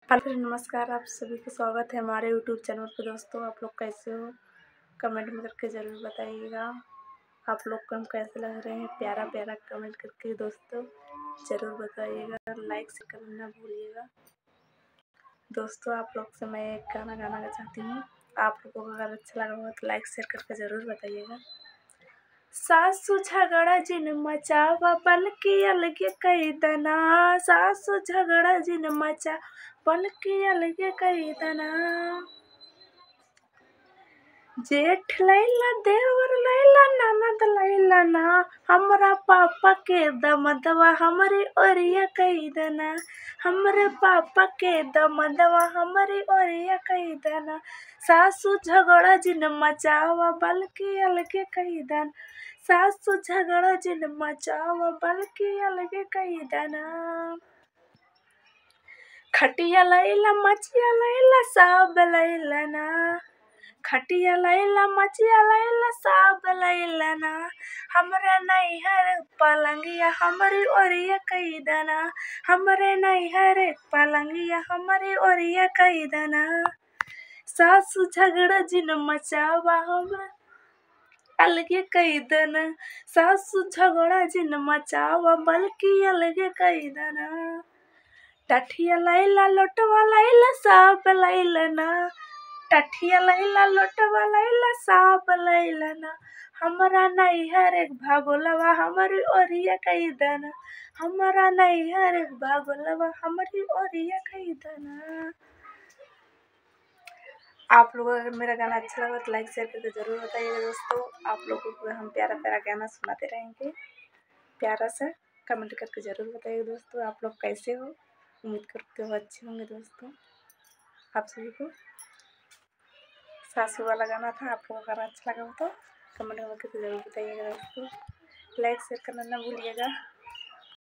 Hello नमस्कार, आप सभी का स्वागत है हमारे यूट्यूब चैनल पर। दोस्तों, आप लोग कैसे हो? कमेंट में करके ज़रूर बताइएगा आप लोग को हम कैसे लग रहे हैं। प्यारा प्यारा कमेंट करके दोस्तों ज़रूर बताइएगा। लाइक से करना ना भूलिएगा। दोस्तों, आप लोग से मैं एक गाना गाना चाहती हूँ। आप लोगों को अगर अच्छा लगा हो तो लाइक शेयर करके ज़रूर बताइएगा। सासु झगड़ा जिन मचावा बल्कि अलगे कई दना। सासु झगड़ा जिन मचा बल्कि अलगे कई दना। जेठ लैला देवर लैला ननद लैला ना। हमरा पापा के दमदवा हमारी ओरिया कई दना। हमरे पापा के दमदवा हमारी ओरिया कई दना। सासु झगड़ा जिन मचावा बल्कि अलगे कई दना। सासु झगड़ा जिन मचावा बल्कि अलगे कई दना। खटिया लैला मचिया लैला सब लैला ना। खटिया लैला मचिया लैला सब लैला ना। हमरे नैहर पलंगिया हमारी ओरिया कई दना। हमरे नैहर पलंगिया हमारी ओरिया कई दना। सासु झगड़ा जिन मचावा हमरा अलगे कई दना। सासु झगड़ा जिन मचावा बल्कि अलगे कई दना। टठिया लैला लोटवा लैला सब लैला ना। टठिया लैला लोटवा लैला सब लैला ना। हमरा नैहर एक भागोलवा हमारी ओरिया कई दना। हमरा नैहर एक भागोलवा हमारी ओरिया कई दना। आप लोगों को अगर मेरा गाना अच्छा लगा तो लाइक शेयर करके ज़रूर बताइएगा। दोस्तों, आप लोगों को हम प्यारा प्यारा गाना सुनाते रहेंगे। प्यारा सा कमेंट करके ज़रूर बताइएगा। दोस्तों, आप लोग कैसे हो? उम्मीद करते हो अच्छे होंगे। दोस्तों, आप सभी को सासू वाला गाना था। आप लोगों को अगर अच्छा लगा हो तो कमेंट करके ज़रूर बताइएगा। दोस्तों, लाइक शेयर करना ना भूलिएगा।